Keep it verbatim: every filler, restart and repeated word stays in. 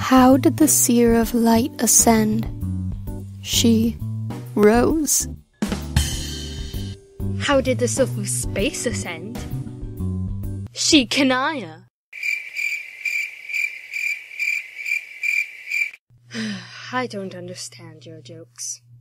How did the seer of light ascend? She rose. How did the sylph of space ascend? She Kanaya. I don't understand your jokes.